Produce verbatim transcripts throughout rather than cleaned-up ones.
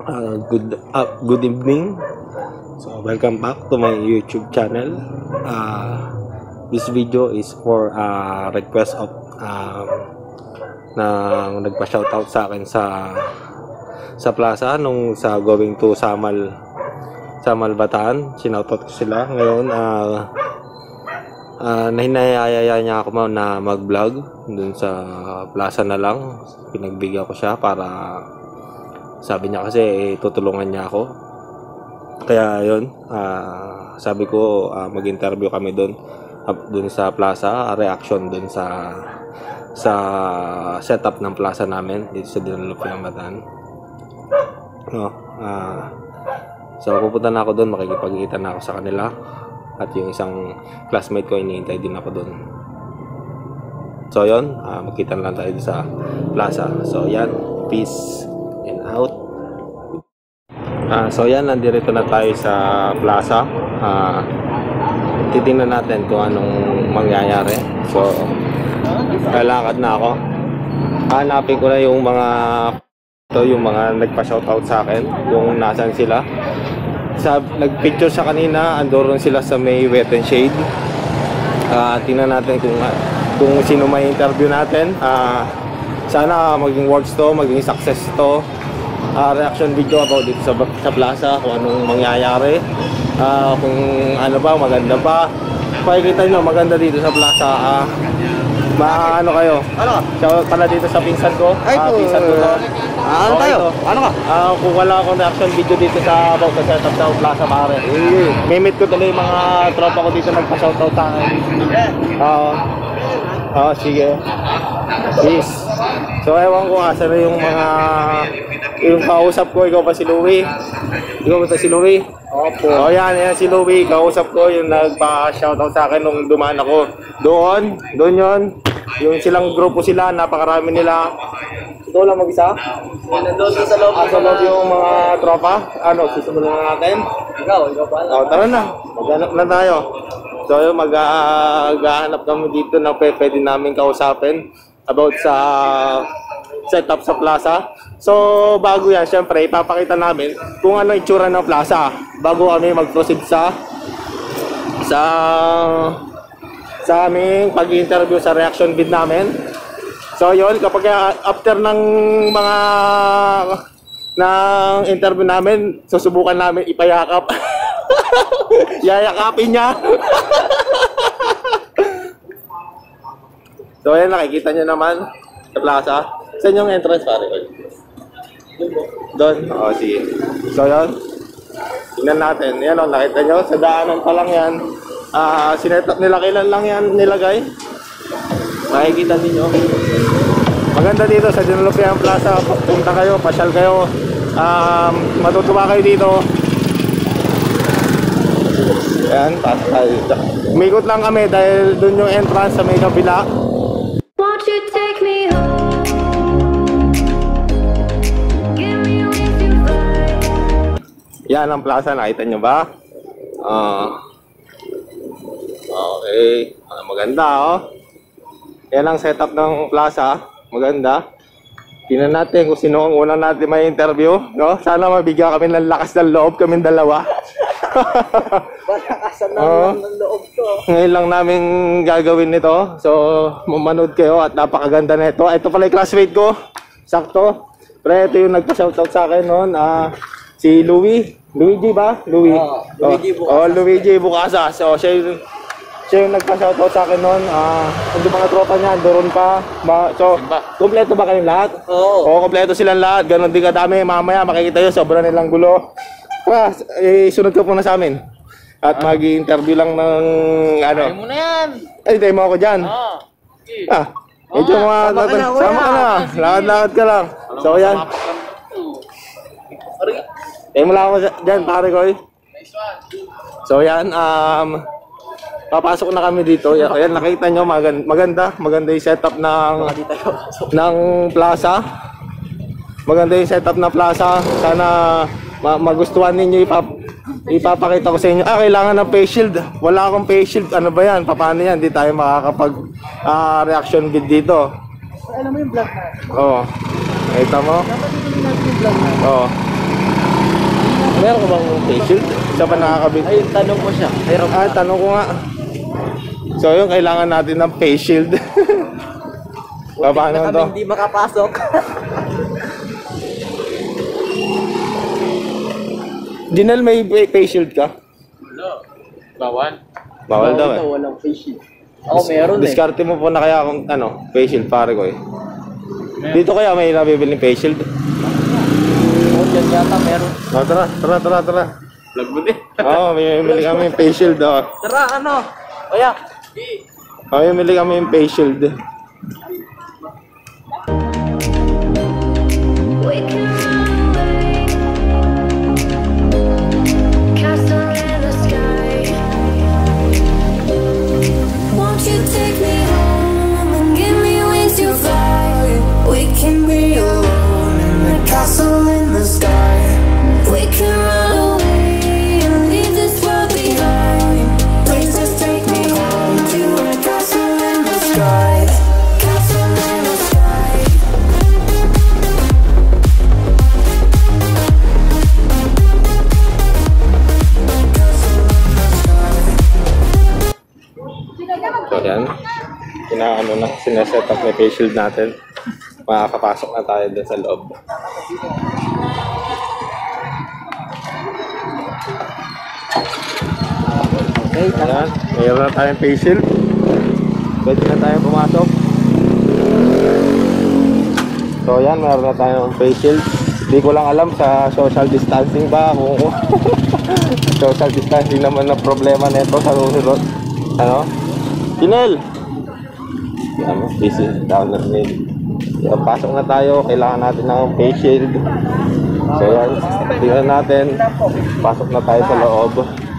Uh, good uh, good evening. So welcome back to my YouTube channel. Uh, this video is for uh, request of uh, na nagpa-shoutout sa akin sa sa plaza nung sa going to Samal Samal Bataan. Sinoutout ko sila ngayon. Uh, uh, nahinayaya niya ako na mag-vlog dun sa plaza na lang. Pinagbigyan ko siya para sabi niya kasi eh, tutulungan niya ako. Kaya yun, uh, sabi ko uh, mag-interview kami doon uh, doon sa plaza, uh, reaction doon sa sa setup ng plaza namin dito sa Dinalupang Bataan. No, uh, so pupunta na ako doon, makikipagkita na ako sa kanila at yung isang classmate ko iniintay din ako doon. So yun, uh, magkita na lang tayo sa plaza. So yan, peace and out. Uh, so yan, nandito na tayo sa plaza. Uh, titingnan natin kung anong mangyayari. So lalakad na ako. Hanapin ko na yung mga ito, yung mga nagpa-shoutout sa akin, yung nasan sila. Sa nagpicture sa kanina, andoon sila sa may Wet and Shade. Uh, tingnan natin kung kung sino may interview natin. Uh, sana maging works to, maging success to. Uh, reaction video about dito sa, sa plaza, kung anong mangyayari, uh, kung ano ba, maganda ba. Pakikita nyo, maganda dito sa plaza. Uh, ma ano kayo? Ano? Siya pala dito sa pinsan ko. Ay uh, po. Pinsan ko to. Ah, ano tayo? Ano ka? Uh, kung wala akong reaction video dito sa about sa setup sa plaza pare. Eh. May meet ko tuloy yung mga tropa ko dito nagpa-shoutout sa akin. Oo. Uh, oh, sige. Peace. So ewan ko asa na yung mga yung kausap ko, ikaw pa si Louie. Ikaw pa si Louie? Opo. Oh yan, yan si Louie. Kausap ko yung nagpa-shoutout sa akin nung dumaan ako. Doon, doon yun. Yung silang grupo sila, napakarami nila. Ikaw lang mag-isa? Nandun sa loob. Ah, sa loob yung mga tropa. Ano, susumunod na natin? Ikaw, ikaw pa lang. Oh, tara na. Maghanap na tayo. So yung mag-ahanap kami dito na pwede namin kausapin about sa setup sa plaza. So bago yan, syempre ipapakita namin kung ano itsura ng plaza bago kami mag-proceed sa sa sa aming pag-interview sa reaction vid namin. So yun, kapag after ng mga ng interview namin, susubukan namin ipayakap. Yayakapin niya. So ayan, nakikita nyo naman sa plaza. Saan yung entrance pare? Doon? Oo, sige. So yun, tingnan natin. Yan o, nakita nyo, sa daanan pa lang yan. Uh, sinetup nila, kailan lang yan nilagay. Makikita ninyo. Maganda dito sa Dinalupang Plaza. Punta kayo, pasyal kayo. Um, matutuwa kayo dito. Ayan, pasok tayo dito. Umikot lang kami dahil doon yung entrance sa may kabila. Won't you take me home? Give me with you right. Yan ang plaza, nakita nyo ba? Uh, okay, uh, maganda oh. Yan ang setup ng plaza, maganda. Tingnan natin kung sino ang unang natin may interview, no? Sana mabigyan kami ng lakas ng loob, kaming dalawa. Balakasan Oo. lang ng loob to. Ngayon lang namin gagawin nito. So, mamanood kayo at napakaganda na ito. Ito pala yung classmate ko. Sakto. Pero ito yung nagpa-shoutout sa akin noon. Uh, si Louie. Luigi ba? Louie. Oo, Luigi Bucasas. Oh, Luigi Bucasas. So, siya yung, siya yung nagpa-shoutout sa akin noon. Uh, yung mga tropa niya, doon pa. Ba, so, kompleto ba kayong lahat? Oo. Oo, kompleto silang lahat. Ganon din kadami. Mamaya makikita yun. Sobrang nilang gulo. Tara, eh, sunod ka po na sa amin. At ah. mag-interview lang ng ano. Ayaw mo na yan. Ay, tayo mo ako dyan. Oo. Ah, medyo mga sama ka na, sama ka na. Lakad-lakad ka lang. So, yan. Tayo mo lang ako dyan, pare ko. So, yan. Um, papasok na kami dito. Yan, yan nakita nyo, maganda, maganda. Maganda yung setup ng, ng plaza. Maganda yung setup ng plaza. Sana ma magustuhan ninyo ipap ipapakita ko sa inyo. Ah, kailangan ng face shield. Wala akong face shield. Ano ba yan? Paano yan? Hindi tayo makakapag uh, reaction vid dito. Alam mo yung vlog na? Oo. Oh. Kita mo? Dapat ituloy natin yung vlog na. Oo. Oh. Meron ka bang face shield? Sa pa nakakabit? Ayun, tanong mo siya. Mayroon Ah, tanong ko nga. So yun, kailangan natin ng face shield. Paano na to? kami hindi makapasok. Dinal, may face shield ka? Bawal. Bawal daw eh. Walang face shield. Ako meron eh. Diskarte mo po na kaya kung ano, face shield pare ko eh. Dito kaya may nabibiling face shield? Oh, dyan yata meron. Oh, tara, tara, tara, tara. Vlog mo din. Oo, may bibili kami yung face shield oh. Tara, ano? Kuya. Oh, may bibili kami yung face shield. We can run away. Castle in the sky. Won't you take me home and give me wings to fly? We can be alone in the castle in the sky. We can run away and leave this world behind. Please just take me home to a castle in the sky. Castle in the sky. So yan, kinaano na, sineset up na face shield natin. Makakapasok na tayo dun sa loob. Okay, Ayan, mayroon na tayong face shield. Pwede na tayong pumasok. So yan, mayroon na tayong face shield. Hindi ko lang alam sa social distancing ba kung social distancing naman na problema nito sa susunod. Ano? Tinel! Yan, busy. Down na rin. Yan, pasok na tayo. Kailangan natin ng face shield. So yan, tingnan natin. Pasok na tayo sa loob.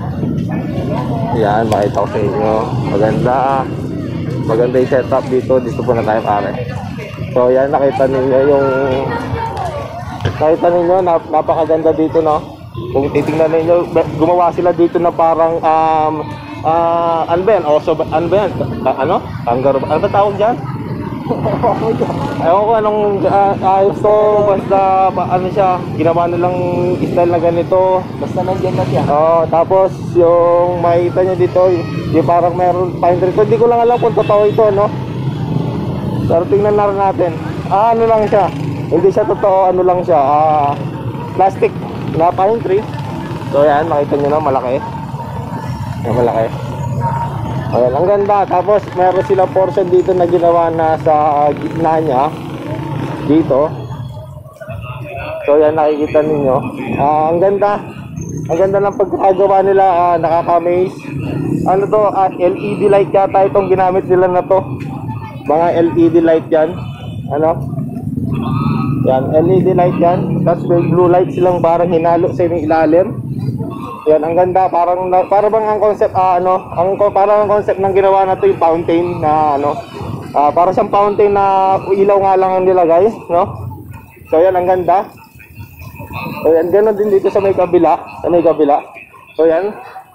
Yan, makita ko sa inyo. Maganda. Maganda yung setup dito. Dito po na tayo pare. So yan, nakita ninyo yung nakita ninyo, nap napakaganda dito, no? Kung titingnan ninyo, gumawa sila dito na parang um, uh, ano ba yan? Oso ba? Ano ba yan? Uh, ano? Kangaroo ba? Ano ba tawag dyan? Ewan ko anong uh, ayos to. Basta pa, ano siya, ginawa nilang style na ganito. Basta nandiyan na siya. Oh, tapos yung makita nyo dito, yung parang meron pine tree. Hindi ko lang alam kung totoo ito, no? Pero tingnan na rin natin. Ah, ano lang siya. Hindi siya totoo, ano lang siya. Ah, plastic na pine tree. So yan, makita nyo na, malaki. Yan, malaki. Ayan, ang ganda. Tapos meron sila portion dito na ginawa na sa gitna niya. Dito. So yan, nakikita ninyo. Ah, ang ganda. Ang ganda ng pagkakagawa nila. Ah, nakaka-amaze. Ano to? Ah, L E D light yata itong ginamit nila na to. Mga L E D light yan. Ano? Yan, L E D light yan. Tapos may blue light silang parang hinalo sa ilalim. Yan, ang ganda. Parang, parang bang ang concept, ah, ano, ang, parang ang concept ng ginawa na to yung fountain na, ano, ah, parang siyang fountain na ilaw nga lang ang nilagay, no? So yan, ang ganda. So yan, gano'n din dito sa may kabila, sa may kabila. So yan.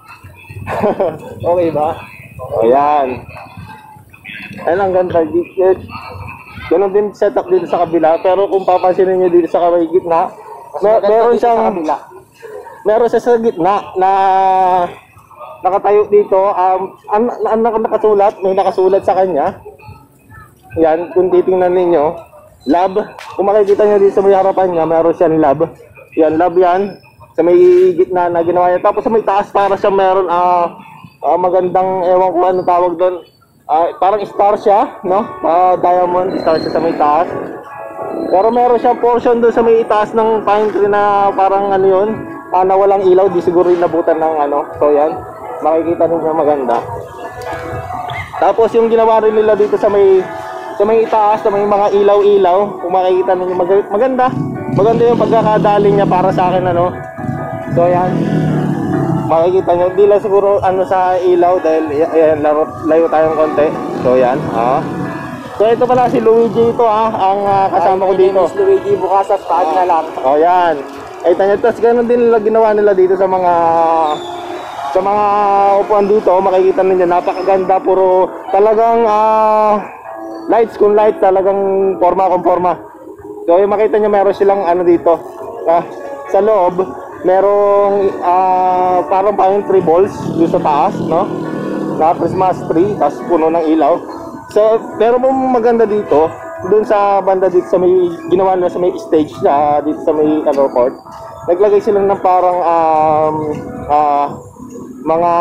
Okay ba? O yan. Ayan, ang ganda. Gano'n din setup dito sa kabila. Pero kung papansinin nyo dito sa may gitna, mer meron siyang meron siya sa gitna na nakatayo dito. Um, ang, ang, ang nakasulat, may nakasulat sa kanya. Yan, kung titingnan ninyo, lab. Kung makikita nyo dito sa may harapan niya, meron siyang lab. Yan, lab yan. Sa may gitna na ginawa niya. Tapos sa may taas, para siya meron uh, uh, magandang, ewan ko ano tawag doon. Uh, parang star siya, no? Uh, diamond, star siya sa may taas. Pero meron siyang portion doon sa may itaas ng pine tree na parang ano yun, uh, na walang ilaw, di siguro inabutan ng ano. So yan, makikita ninyo maganda. Tapos yung ginawa rin nila dito sa may sa may itaas, sa may mga ilaw-ilaw, kung makikita ninyo mag maganda. Maganda yung pagkakadali niya para sa akin, ano. So yan, makikita nyo, di lang siguro ano sa ilaw dahil ayan, laro, layo tayong konti. So yan, ha. So ito pala si Luigi ito, ha, ang uh, kasama ko dito. Si Luigi, bukas at paag na lang. Oh yan. Ay tanya, tapos ganun din nila ginawa nila dito sa mga sa mga upuan dito. Makikita ninyo, napakaganda, puro talagang uh, lights kung light, talagang forma kung forma. So yung makita nyo, meron silang ano dito, ah, sa loob, merong ah, parang pine tree balls doon sa taas, no? Na Christmas tree, tapos puno ng ilaw. So, pero mo maganda dito, doon sa banda dito sa may ginawa na sa may stage na dito sa may airport. Naglagay sila ng parang um, ah, mga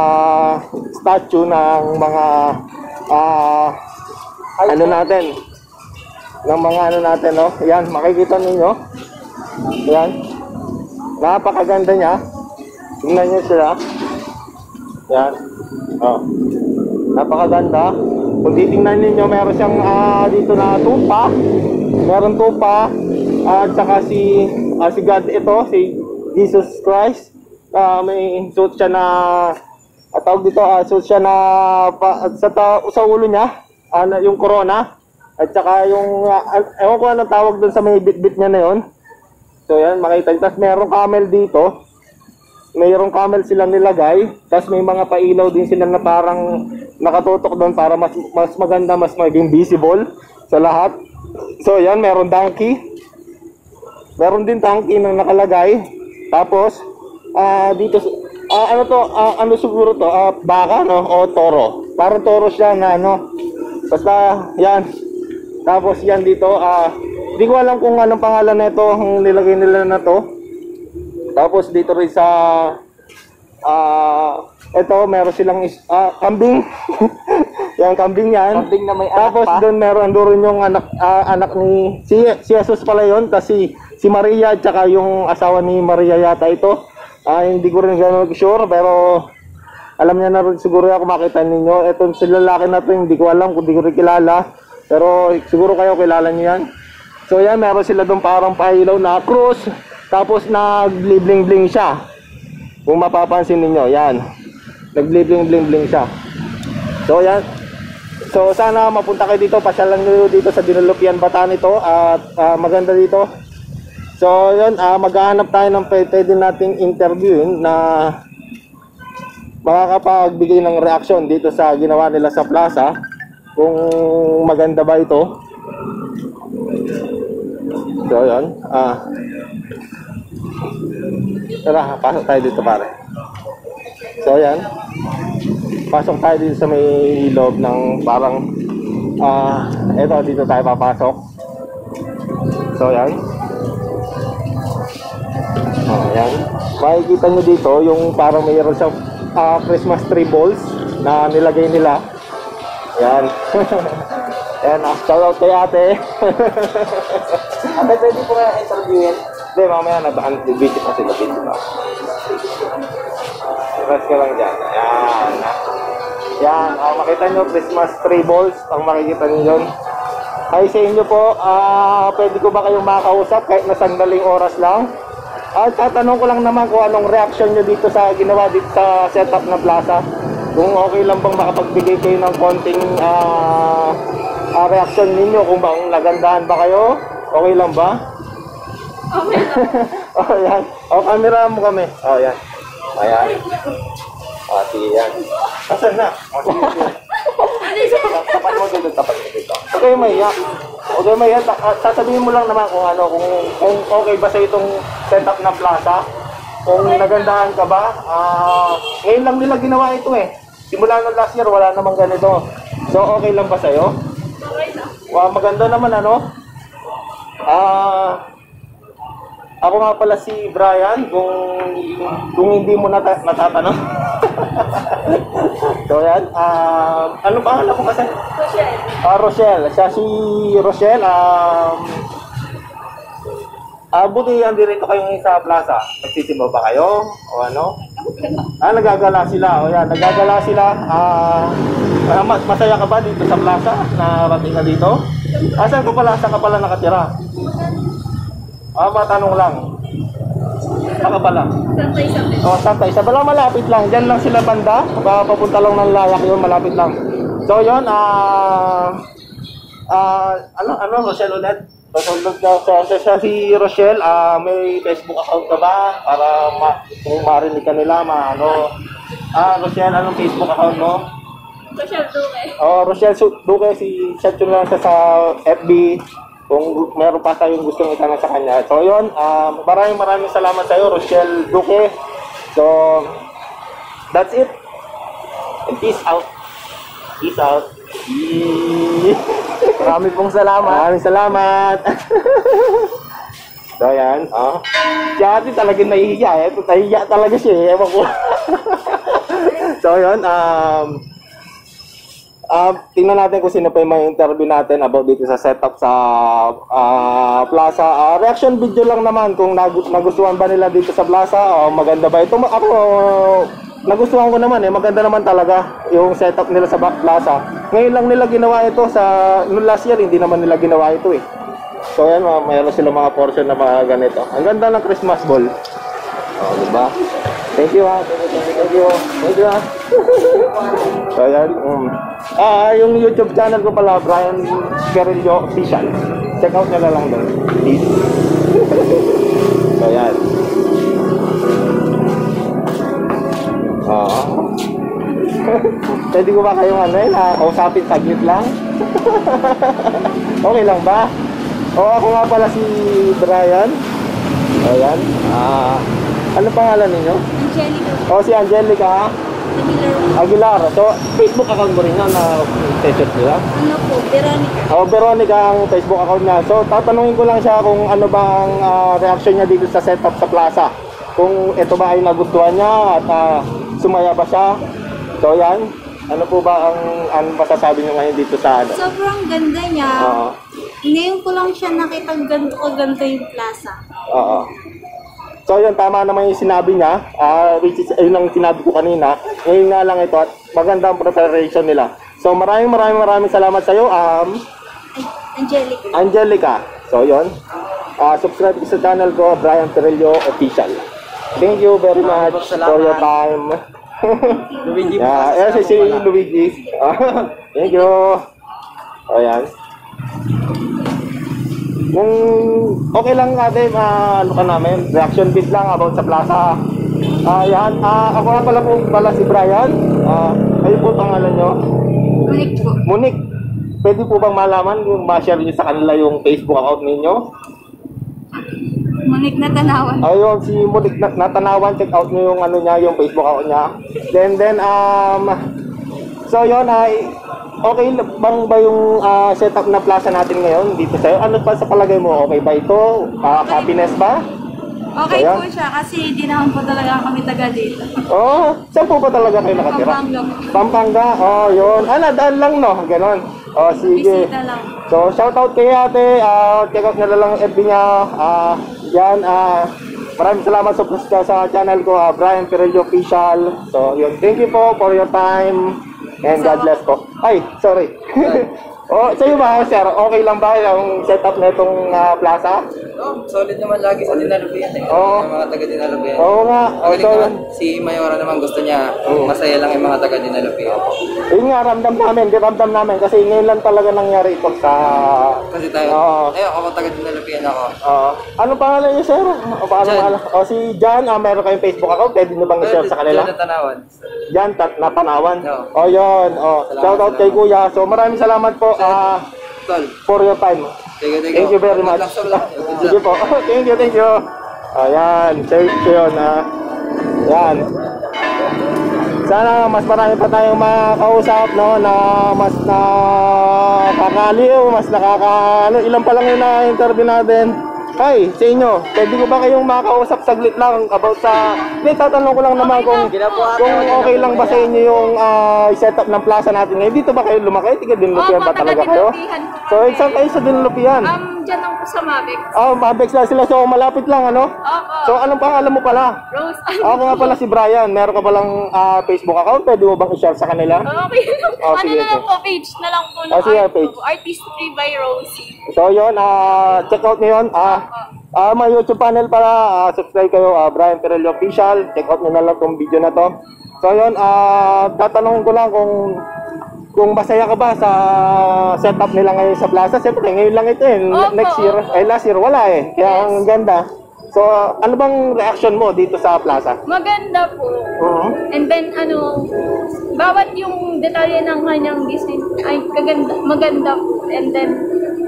statue ng mga ah, ano natin, ng mga ano natin, no? Yan, makikita ninyo. Yan. Napakaganda niya. Tingnan niyo sila. Yan. Oh. Napakaganda. Kung titingnan niyo, meron siyang uh, dito na tupa. Meron tupa. At uh, saka si uh, si God ito, si Jesus Christ. Uh, may suit siya na uh, tawag dito, uh, suit siya na pa, sa, ta, sa ulo niya, uh, yung corona. At saka yung uh, ewan ko anong tawag doon sa may bit-bit niya na yon. So yan, makita. Tapos merong camel dito. Mayroong camel silang nilagay. Tapos may mga pailaw din sila na parang nakatutok doon para mas mas maganda, mas maging visible sa lahat. So yan, meron donkey. Meron din donkey na nakalagay. Tapos uh, dito uh, ano to, uh, ano siguro to, uh, baka no o toro. Parang toro siya na ano. Basta yan. Tapos yan dito, ah, uh, hindi ko alam kung anong pangalan na ito, ang nilagay nila na to. Tapos dito rin sa, ah, uh, ito, meron silang uh, kambing. Yung kambing yan. Kambing na may anak Tapos pa. doon meron doon yung anak, uh, anak ni, si, si Jesus pala yun. Tapos si, si Maria, tsaka yung asawa ni Maria yata ito. Uh, hindi ko rin gano'n sure, pero alam niya na rin siguro ako makita ninyo. Ito si lalaki na to, hindi ko alam kung hindi ko rin kilala. Pero siguro kayo kilala niyo yan. So yan, meron sila doon parang pailaw na cross. Tapos nag-bling-bling siya. Kung mapapansin niyo, yan. Nag-bling-bling-bling siya. So yan. So sana mapunta kayo dito. Pasyalan niyo dito sa Dinulupian Bataan ito. At uh, maganda dito. So yan, uh, maghahanap tayo ng pwede nating interviewin na makakapagbigay ng reaksyon dito sa ginawa nila sa plaza. Kung maganda ba ito. So yun, ah tara, pasok tayo dito pare. So yan, pasok tayo dito sa may loob ng parang ah eto, dito tayo papasok. So yan. Oh, yan. Makikita nyo dito yung parang mayroon siyang uh, Christmas tree balls na nilagay nila. Yan. Yan, ah, shout out kay ate. Ate, pwede po kaya interviewin? Hindi, mamaya na ba? Video pa sila, video pa. Rest ka lang dyan. Yan. Yan, ah, makita nyo, Christmas tree balls. Ang makikita nyo yun. Hi sa inyo po, ah, pwede ko ba kayong makausap kahit na sandaling oras lang? At ah, tatanong ko lang naman kung anong reaction nyo dito sa ginawa dito sa setup na plaza. Kung okay lang bang makapagbigay kayo ng konting uh, uh, reaction ninyo, kung bang nagandahan ba kayo, okay lang ba? Okay lang. Oh, yan. O, camera mo kami. Oh, yan. Ayan. O, sige yan. Asan na? O, sige, sige. Tapat mo dito, tapat mo dito. Okay, maiyak. Okay, maiyak. Sasabihin mo lang naman kung ano, kung, kung okay ba sa itong setup na plaza. Kung nagandahan ka ba. Ah, uh, ngayon lang nila ginawa ito eh. Simula ng last year, wala namang ganito. So, okay lang ba sa'yo? Okay lang. Wow, maganda naman ano? Ah, uh, ako nga pala si Brian, kung kung hindi mo nata natatanong. So, yan. Uh, ano ba? Ano mo kasi? Rochelle. Ah, uh, Rochelle. Siya si Rochelle. Um, Ah, uh, buti yan dirito kayong sa plaza. Nagsisimba ba kayo? O ano? Ah, nagagala sila. O yan, nagagala sila. Ah, uh, mas masaya ka ba dito sa plaza? Narating ka dito? Ah, saan ka pala? Saan ka pala nakatira? Ah, matanong lang. Saan ka pala? Santa Isabel. Oh, Santa Isabel. Malapit lang. Diyan lang sila banda. Papunta lang ng layak yun. Malapit lang. So, yun. Ah, uh, uh, ano, ano, Rochelle ulit? Tutulog na sa, sa, sa si Rochelle, uh, may Facebook account ka ba? Para ma, kung marinig ka nila, ma, ano. Ah, Rochelle, anong Facebook account mo? Rochelle Duque. Oh, Rochelle Duque, si chat nyo lang sa, sa F B. kung meron pa tayong gustong itanong sa kanya. So yun, um, maraming maraming salamat sa iyo, Rochelle Duque. So that's it. And peace out. Peace out. Yee. Marami pong salamat. Maraming salamat. So yan, oh. Si ate talagang nahihiya eh. Nahihiya talaga siya eh. Ewan ko. So yun, um, uh, tingnan natin kung sino pa yung mga interview natin about dito sa setup sa uh, plaza. Uh, reaction video lang naman kung nag- nagustuhan ba nila dito sa plaza. O maganda ba ito? Ako, nagustuhan ko naman eh. Maganda naman talaga yung setup nila sa back plaza. Ngayon lang nila ginawa ito sa noong last year, hindi naman nila ginawa ito eh. So yan, uh, mayroon sila mga portion na mga ganito. Ang ganda ng Christmas ball. Oh, diba? Thank you ha. Thank you, thank you. Thank you ha. So yan. Um, ah, yung YouTube channel ko pala, Brian Perillo Official. Check out nyo na lang doon. Please. So yan. Oo. Pwede ko ba kayong ano eh, nakausapin saglit lang? Okay lang ba? O ako nga pala si Brian. Ayan. Ah, ano pangalan ninyo? Angelica. O si Angelica Aguilar. Aguilar. So, Facebook account mo rin yan na t-shirt nila? Ano po? Veronica. O, Veronica ang Facebook account niya. So, tatanungin ko lang siya kung ano ba ang uh, reaction niya dito sa setup sa plaza. Kung ito ba ay nagustuhan niya at uh, sumaya ba siya. So, yan. Ano po ba ang ano masasabi niyo ngayon dito sa ano? Sobrang ganda niya. Oo. Ngayon ko lang siya nakita ganito ka ganito yung plaza. Oo. So, yun, tama naman yung sinabi niya. Uh, which is, yun ang sinabi ko kanina. Ngayon nga lang ito at maganda ang preparation nila. So, maraming maraming maraming salamat sa iyo, um, Angelica. Angelica. So, yun. Uh, subscribe sa channel ko, Brian Perillo Official. Thank you very much for your time. Luigi po. Yeah, eh, si, si Luigi. Thank you. O, yan. Kung okay lang natin, uh, ano ka namin, reaction vid lang about sa plaza. Ah, uh, yan. Ah, uh, ako nga pala po pala si Brian. Ah, uh, ayun po pangalan nyo. Monique po. Monique, pwede po bang malaman kung ma-share nyo sa kanila yung Facebook account ninyo? Monique na tanawan. Ayun, si Monique na Natanawan, check out nyo yung ano niya, yung Facebook account niya. Then, then, um, so yun, ay, okay bang ba yung uh, setup na plaza natin ngayon dito sa'yo? Ano pa sa palagay mo? Okay ba ito? Uh, happiness ba? Okay Ayan. po siya kasi di naman po talaga kami taga dito. Oh, saan po ba talaga kayo nakatira? Pampanga po. Pampanga, oh, yun. Ah, nadaan lang, no? Ganon. Oh, sige. Bisita lang. So, shout out kay ate. Uh, check out nyo na lang ang F B niya. Uh, yan, ah, uh, maraming salamat sa, sa channel ko, uh, Brian Perillo Official. So, yun. Thank you po for your time. And God bless po. Ay, sorry. Oh, sa'yo ba, sir? Okay lang ba yung setup na itong uh, plaza? Oh, solid naman lagi sa Dinalupian eh. Oo. Yung mga taga Dinalupian. Oo nga. Okay So, naman. Si Mayora naman gusto niya, Oo. masaya lang yung mga taga Dinalupian. yun nga, ramdam namin. Di ramdam namin. Kasi ngayon lang talaga nangyari ito sa... Kasi tayo, Oo. ayun, ako taga Dinalupian ako. Uh, ano pangalan niyo, sir? O, paano Jan. pangalan? O, si Jan. Ah, meron kayong Facebook account. Pwede nyo bang i-share sa kanila? Diyan na tanawan. Jan, tat Natanawan. Oo. O, yun. O, Salamat, shout out kay salamat. Kuya. So, maraming salamat po ah Tol, for your time. sige, sige. Thank you very much. Good luck sa vlog. Good Sige luck. po. Thank you, thank you. Ayan, so, so yun. Ah, yan. Sana mas marami pa tayong makausap, no, na mas nakakaliw, mas nakaka... Ano, ilan pa lang yung na-interview natin. Hi, sa inyo, pwede ko ba kayong makausap saglit lang about sa... Hindi, tatanong ko lang naman kung, kung okay lang ba sa inyo yung uh, setup ng plaza natin ngayon. Dito ba kayo lumaki? Tiga Dinlupian ba talaga kayo? So, saan kayo sa Dinlupian? Um, dyan lang po sa Mavic. Oh, Mabex lang sila. So, malapit lang, ano? Opo. So, anong pangalan mo pala? Rose. Ako nga pala si Brian. Meron ka palang ah, Facebook account? Pwede mo bang i-share sa kanila? Okay lang. Oh, ano sige, na lang sige. po, page na lang po Oh, sige, page. Artistry by Rosie. So, yun. ah check out nyo yun. Ah, ah, may YouTube channel pala. Ah, subscribe kayo. ah, Brian Perillo Official. Check out nyo na lang tong video na to. So, yun. Ah, tatanungin ko lang kung kung masaya ka ba sa setup nila ngayon sa plaza. Siyempre, ngayon lang ito eh. Opo, Next year. opo. Eh, last year wala eh. Kaya Yes. ang ganda. So, ano bang reaction mo dito sa plaza? Maganda po. Oo. And then, ano, bawat yung detalye ng kanyang design ay kaganda, maganda po. And then,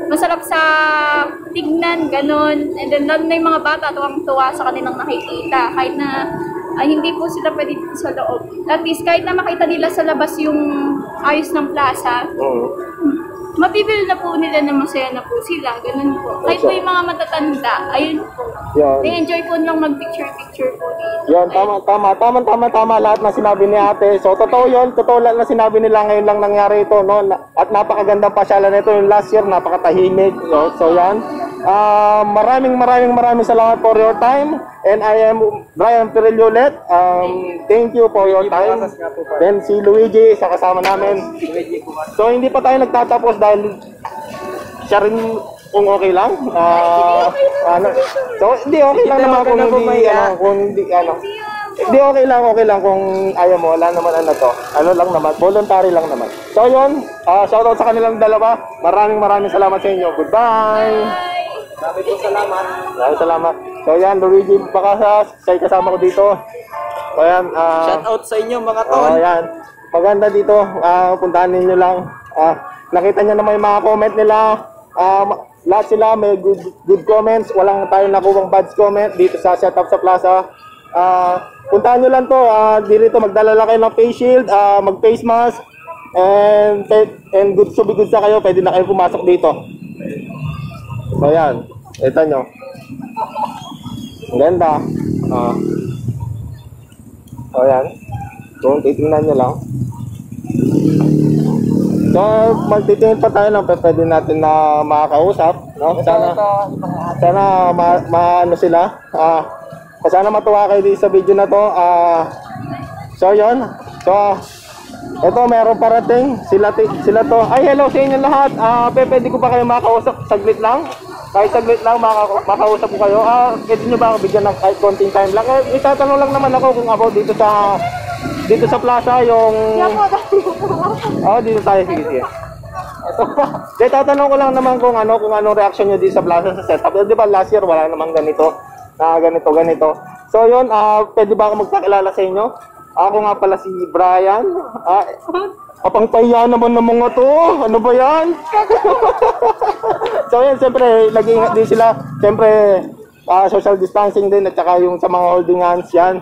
masarap sa tignan, ganun. And then, lalo na yung mga bata, tuwang-tuwa sa kanilang nakikita. Kahit na ay hindi po sila pwede dito sa loob. At least, kahit na makita nila sa labas yung ayos ng plaza, Oo. mapipil na po nila na masaya na po sila. Ganun po. Kahit po yung mga matatanda, ayun po. Yan. Na-enjoy po nilang mag-picture-picture po dito. Yan, tama, tama, tama, tama, tama, lahat na sinabi ni ate. So, totoo yun, totoo lang na sinabi nila, ngayon lang nangyari ito, no? Na- At napakagandang pasyalan nito yung last year, napakatahimik. So, so yan. Ah, maraming, maraming, maraming salamat for your time. And I am Brian Perillo ulit. Um, thank you for your time. Then si Luigi, sa kasama namin. So, hindi pa tayo nagtatapos dahil siya rin kung okay lang. Ah, ano, so, hindi okay lang naman kung hindi, ano, kung hindi, ano. Hindi, okay lang, okay lang kung ayaw mo. Wala naman ano to. Ano lang naman, voluntary lang naman. So, yun. Uh, shoutout sa kanilang dalawa. Maraming maraming salamat sa inyo. Goodbye! Maraming po salamat. Maraming salamat. So, yan, Luigi, baka sa, siya kasama ko dito. So, yan. Uh, Shoutout sa inyo mga Oh, tol. yan. Maganda dito. Ah, puntahan ninyo lang. Ah, nakita niyo naman yung mga comment nila. Ah, ma- lahat sila may good good comments. Walang tayong nakuwang bad comment dito sa setup sa plaza. Ah, puntahan niyo lang to. Ah, dito magdala lang kayo ng face shield, ah, mag face mask, and and good so be good sa kayo. Pwede na kayo pumasok dito. So yan. Ito nyo. Ang ganda. Ah. So yan. Kung titingnan nyo lang. So, magtitingin pa tayo ng pwede natin na makakausap, no? Sana, sana ma, ma ano sila, ah, sana matuwa kayo dito sa video na to. Ah, so, yon. So, ito meron parating, sila, sila to. Ay, hello sa inyo lahat. Ah, pwede ko pa kayo makakausap, saglit lang. Kahit saglit lang, maka, makausap ko kayo. Ah, pwede nyo ba ako bigyan ng kahit konting time lang? Eh, itatanong lang naman ako kung about dito sa dito sa plaza yung oh, dito tayo, sige, sige. Ito. Dito tatanong ko lang naman kung ano, kung anong reaction niyo dito sa plaza sa setup. Di ba last year wala namang ganito, na ganito, ganito. So yun, ah, pwede ba ako magpakilala sa inyo? Ako nga pala si Brian. Ah, kapangpahiya naman ng mga to. Ano ba yan? So yan, siyempre, nag-iingat din sila. Siyempre, ah, social distancing din at saka yung sa mga holding hands yan.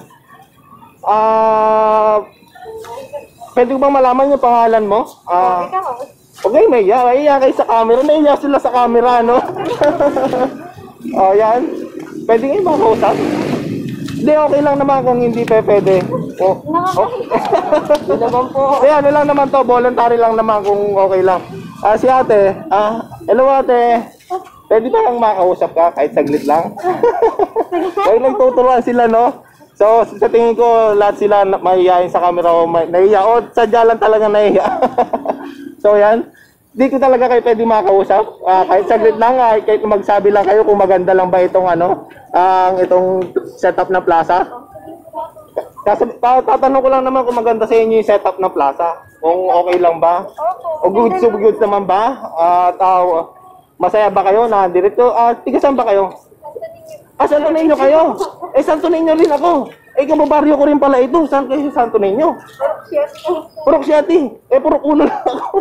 Ah, pwede ko bang malaman yung pangalan mo? Ah, okay, may iya. May iya kayo sa camera. May iya sila sa camera, no? Oh, yan. Pwede kayo makausap? Hindi, okay lang naman kung hindi pa pwede. Oh. Oh. Hindi naman po. Kaya ano lang naman to, voluntary lang naman kung okay lang. Ah, si ate. Ah, hello ate. Pwede ba kang makausap ka kahit saglit lang? Kaya nagtuturuan sila, no? So, sa tingin ko, lahat sila mahihayin sa camera o may, nahiya. O, sadya lang talaga nahiya. So, yan. Di ko talaga kayo pwede makausap. Uh, kahit saglit lang, uh, kahit magsabi lang kayo kung maganda lang ba itong ano, ang uh, itong setup na plaza. Kasi tatanong ko lang naman kung maganda sa inyo yung setup na plaza. Kung okay lang ba? O good so good naman ba? At uh, masaya ba kayo na dito? Uh, tiga saan ba kayo? Ah, Santo Niño kayo? Eh, Santo Niño rin ako. Eh, kababaryo ko rin pala ito. Saan kayo sa Santo Niño? Purok Siati. Eh, purok ulo lang ako.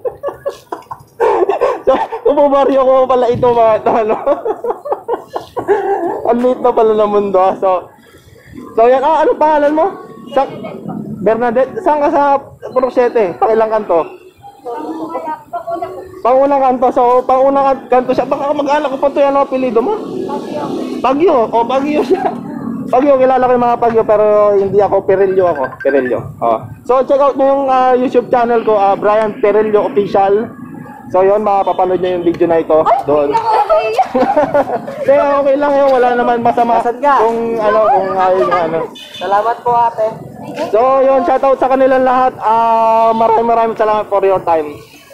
So, kababaryo ko pala ito, mga ano. Ang liit na pala ng mundo. So, so yan. Ah, ano pangalan mo? Sa Bernadette. Saan ka sa Purok Siati? Pakilang kanto? Pangunang kanto. So, pangunang kanto siya. Baka mag-alak ko pa ito. Ano apelido mo? Bagyo. O, Bagyo siya. Bagyo, kilala ko yung mga Bagyo, pero hindi ako, Perillo ako. Perillo. Oh. So, check out mo yung uh, YouTube channel ko, uh, Brian Perillo Official. So, yun, makapapanood nyo yung video na ito. Doon. Kaya okay lang yun. Wala naman masama. Kung ano, kung ayaw nyo, ano. Salamat po ate. So, yun, shoutout sa kanilang lahat. Uh, maraming maraming salamat for your time.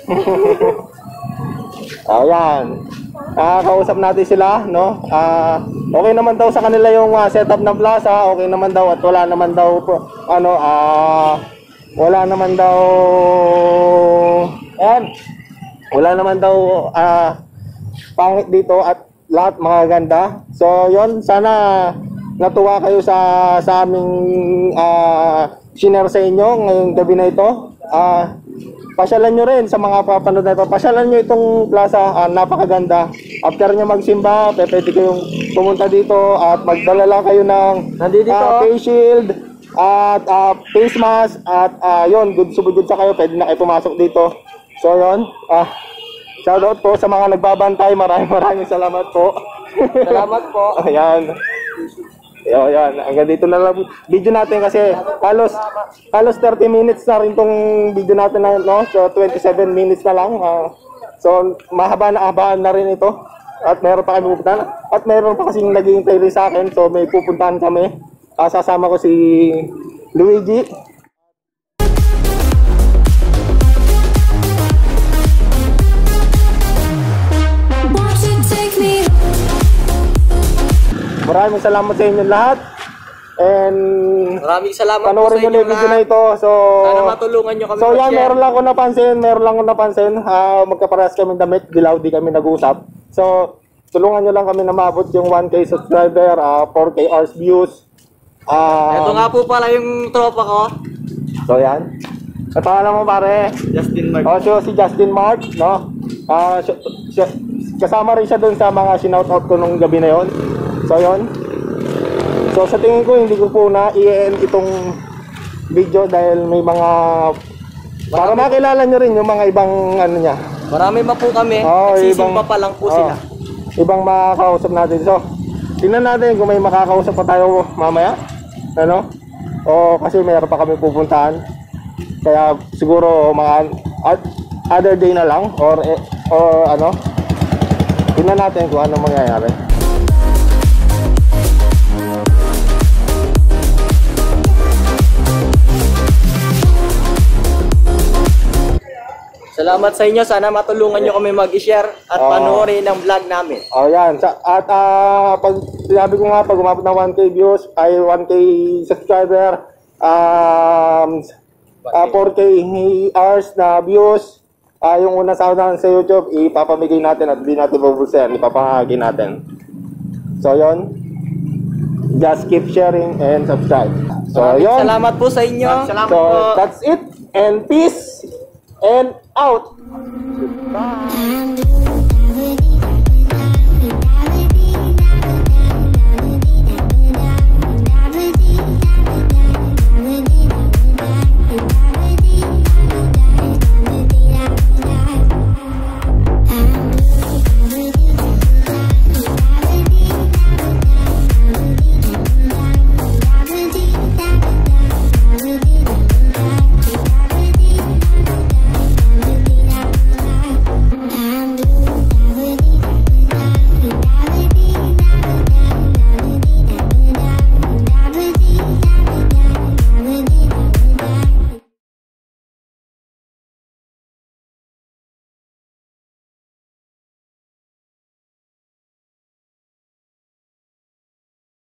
Ayan. Ah, kausap natin sila, no? Ah, okay naman daw sa kanila yung uh, setup ng plaza, okay naman daw at wala naman daw po, ano, ah, wala naman daw ayan. Wala naman daw ah, pangit dito at lahat mga ganda. So, yon, sana natuwa kayo sa sa aming ah, share sa inyo ngayong gabi na ito. Ah, pasyalan nyo rin sa mga papanood na ito. Pasyalan nyo itong plaza, ah, napakaganda. After nyo magsimba, pwede kayong pumunta dito at magdala lang kayo ng Nandito ah, face shield at ah, face mask at ah, yun, good subugod sa kayo, pwede na kayo pumasok dito. So yun, ah, shoutout po sa mga nagbabantay, maraming maraming salamat po. Salamat po. Ayan. Yo, yan. Hanggang dito na lang video natin kasi halos halos thirty minutes na rin tong video natin na, no? So twenty-seven minutes na lang. ah. So mahaba na haba na rin ito. At meron pa kami pupuntahan. At meron pa kasing naghihintay rin sa akin. So may pupuntahan kami. Ah, sasama ko si Luigi. Won't you take me Maraming salamat sa inyo lahat. And Maraming salamat po panoorin sa nyo inyo na yung video na lahat. ito. So Sana matulungan nyo kami So yan, mag-share. meron lang ako napansin, meron lang ako napansin, ah, magkaparehas kami damit, dilaw, di kami nag-usap. So, tulungan nyo lang kami na maabot yung one K subscriber, ah, four K hours views. Ah, Ito nga po pala yung tropa ko. So yan. At pangalan mo pare? Justin Mark. Oh, so si Justin Mark, no? Ah, siya, siya, kasama rin siya doon sa mga sinoutout ko nung gabi na yon. So yon. So sa tingin ko hindi ko po na i-end itong video dahil may mga para makilala nyo rin yung mga ibang ano niya. Marami pa po kami. Oh, Nagsisimba pa lang po oh, sila. Ibang makakausap natin. So, tingnan natin kung may makakausap pa tayo mamaya. Ano? O kasi mayroon pa kami pupuntahan. Kaya siguro mga other day na lang or or ano. Tingnan natin kung ano mangyayari. Salamat sa inyo. Sana matulungan nyo kami mag-share at Oo. panoorin ang vlog namin. Oh, yan. Sa, at ah, pag sinabi ko nga, pag umabot ng one K views, ay one K subscriber, um, ah, four K hours na views, ah, yung una sa sa YouTube, ipapamigay natin at di natin bubulsan, ipapahagi natin. So, yon. Just keep sharing and subscribe. So, Maraming yon. salamat po sa inyo. Salamat So, po. that's it. And peace and out. And